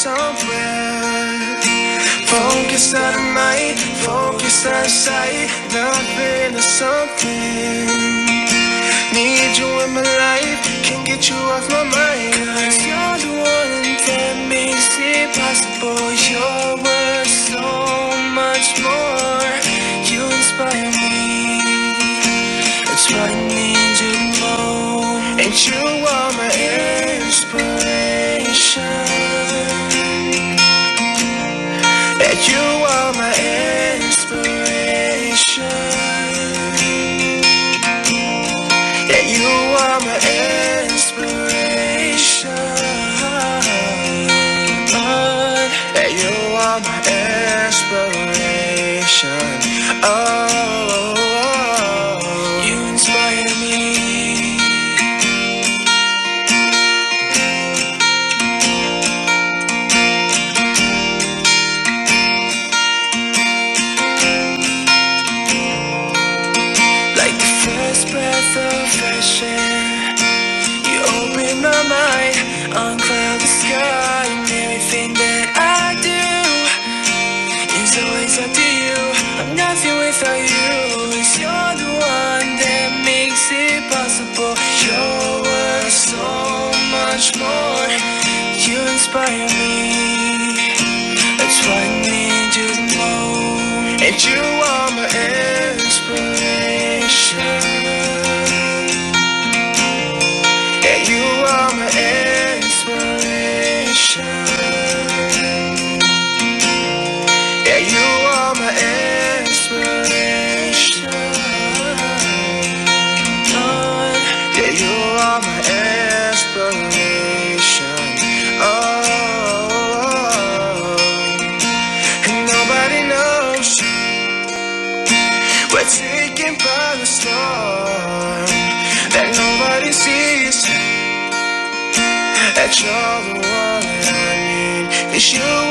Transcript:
somewhere. Focus out of mind, focus out of sight. Nothing or something. Need you in my life, can't get you off my mind. 'Cause you're the one that makes it possible. You're worth so much more. You inspire me, that's why I need you more. And you are my inspiration. Yeah, you are my inspiration. Yeah, you are my inspiration. Yeah, you are my inspiration. Oh, you inspire me. Like the first breath of fresh air, you open my mind, uncloud the sky, and everything that I do is always up to you. I'm nothing without you. 'Cause you're the one that makes it possible. You're worth so much more. You inspire me, that's why I need you the most. And you are my inspiration. Yeah, you are my inspiration. Yeah, you are my inspiration. Yeah, you are my inspiration. Oh, and nobody knows we're taken by the storm that nobody sees. That you're the one that I need. 'Cause you